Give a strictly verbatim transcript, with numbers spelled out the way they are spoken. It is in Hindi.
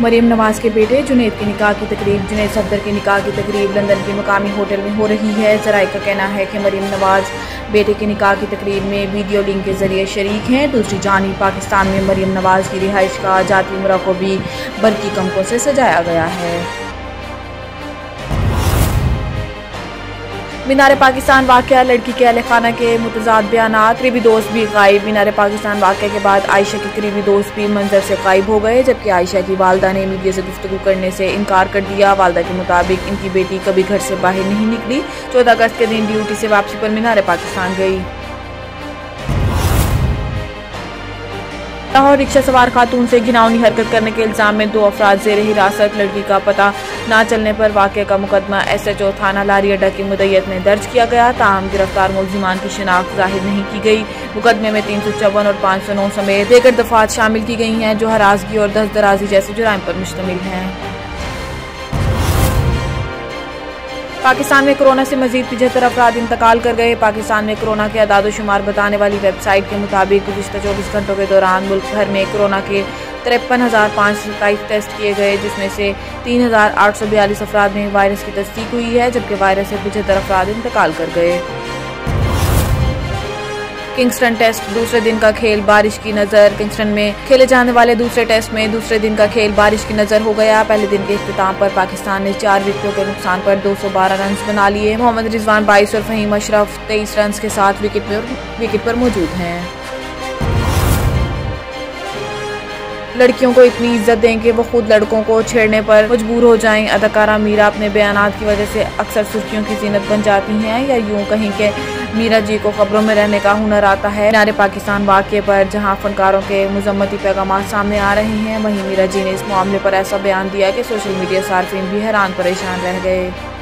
मरीम नवाज के बेटे जुनैद की निकाह की तकरीब जुनैद सफदर की निकाह की तकरीब लंदन के मकामी होटल में हो रही है। ज़राए का कहना है कि मरीम नवाज बेटे की निकाह की तकरीब में वीडियो लिंक के जरिए शरीक हैं। दूसरी जानिब पाकिस्तान में मरीम नवाज की रिहाइश का जाती उम्रा को भी बरकी कमकों से सजाया गया है। मीनार पाकिस्तान वाक़या, लड़की के अहल खाना के मुतज़ाद बयानात। करीबी दोस्त भी गायब। मीनार पाकिस्तान वाक़या के बाद आयशा के करीबी दोस्त भी मंजर से गायब हो गए, जबकि आयशा की वालदा ने मीडिया से गुफ्तगू करने से इनकार कर दिया। वालदा के मुताबिक इनकी बेटी कभी घर से बाहर नहीं निकली। चौदह अगस्त के दिन ड्यूटी से वापसी पर मीनार पाकिस्तान गई। लाहौर रिक्शा सवार खातून से घिनौनी हरकत करने के इल्जाम में दो अफराद जेर हिरासत। लड़की का पता न चलने पर वाक़े का मुकदमा एस एच ओ थाना लारी अड्डा की मुद्दत में दर्ज किया गया। ताहम गिरफ्तार मुलजिमान की शिनाख्त जाहिर नहीं की गई। मुकदमे में तीन सौ चौवन और पाँच सौ नौ समेत दीगर दफात शामिल की गई हैं जो हरासगी और दस्त दराजी जैसे जुराइम पर मुश्तमिल हैं। पाकिस्तान में कोरोना से मजीद पिछहत्तर अफराद इंतकाल कर गए। पाकिस्तान में कोरोना के अदाद शुमार बताने वाली वेबसाइट के मुताबिक गुज़िश्ता चौबीस घंटों के दौरान मुल्क भर में कोरोना के तिरपन हज़ार पाँच सौ सत्ताईस टेस्ट किए गए, जिसमें से तीन हज़ार आठ सौ बयालीस अफराद में वायरस की तस्दीक हुई है, जबकि वायरस से पिछहत्तर अफराद इंतकाल कर गए। किंगस्टन टेस्ट दूसरे दिन का खेल बारिश की नज़र। किंगस्टन में खेले जाने वाले दूसरे टेस्ट में दूसरे दिन का खेल बारिश की नज़र हो गया। पहले दिन के इख्तिताम पर पाकिस्तान ने चार विकेटों के नुकसान पर दो सौ बारह रन बना लिए। मोहम्मद रिजवान बाईस और फहीम अशरफ तेईस रन के साथ विकेट पर विकेट पर मौजूद हैं। लड़कियों को इतनी इज्जत दें कि वो खुद लड़कों को छेड़ने पर मजबूर हो जाएं। अदाकारा मीरा अपने बयानात की वजह से अक्सर सुर्खियों की जीनत बन जाती हैं, या यूं कहीं के मीरा जी को खबरों में रहने का हुनर आता है। मीनार पाकिस्तान वाक़े पर जहां फनकारों के मुज़म्मती पैगाम सामने आ रहे हैं, वहीं मीरा जी ने इस मामले पर ऐसा बयान दिया कि सोशल मीडिया सार्फिन भी हैरान परेशान रह गए।